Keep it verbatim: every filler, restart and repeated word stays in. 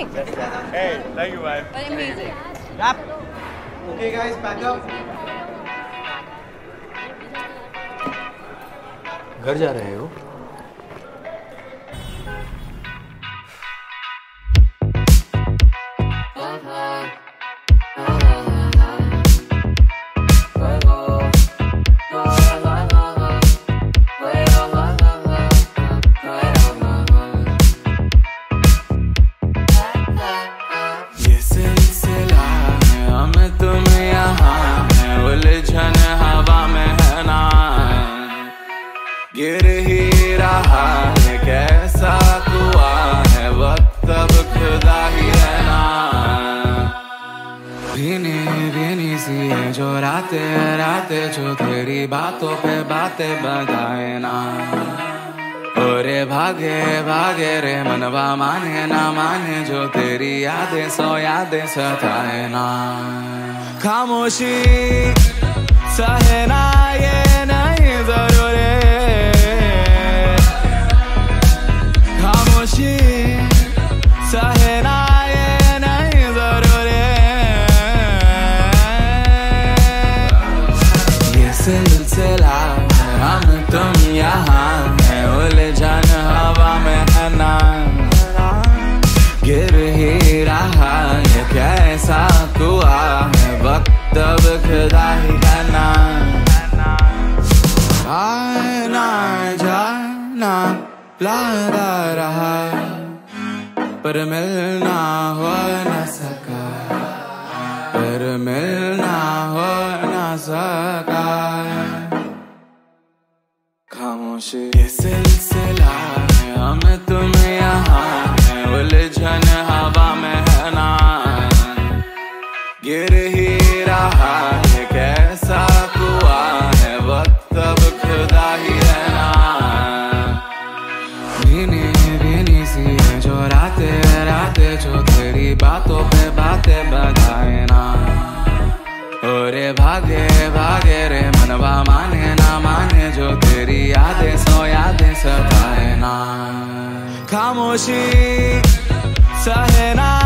Thanks. Hey, thank you, man. But amazing. Wrap. Okay, guys, back up. घर जा रहे हो? गिर ही रहा है कैसा कुआ है वक्त अब खुदा ही है ना। भीनी भीनी सी है जो रातें रातें जो तेरी बातों पे बातें बताए ना। ओरे भागे भागे रे मनवा माने ना माने जो तेरी यादें सौ यादें सताए ना। खामोशी सहना ये नहीं जरूरी, खामोशी सहना ये नहीं जरूरी। ये सिलसिला हम तुम यहाँ है उलझन हवा में है ना। गिर ही रहा है कैसा कुआ है वक्त अब खुदा ही है ना। आना जाना लगा रहा पर मिलना हो न सका, पर मिलना हो न सका। खामोशी ये सिलसिला है हम तुम यहाँ है उलझन हवा में है ना। गिर ही रहा है कैसा कुआ है वक्त अब खुदा ही है ना। भीनी भीनी सी है जो रातें रातें जो तेरी बातों पे बातें बताए ना। ओरे भागे भागे रे मनवा माने ना माने जो तेरी यादें सौ यादें सताए ना। खामोशी सहना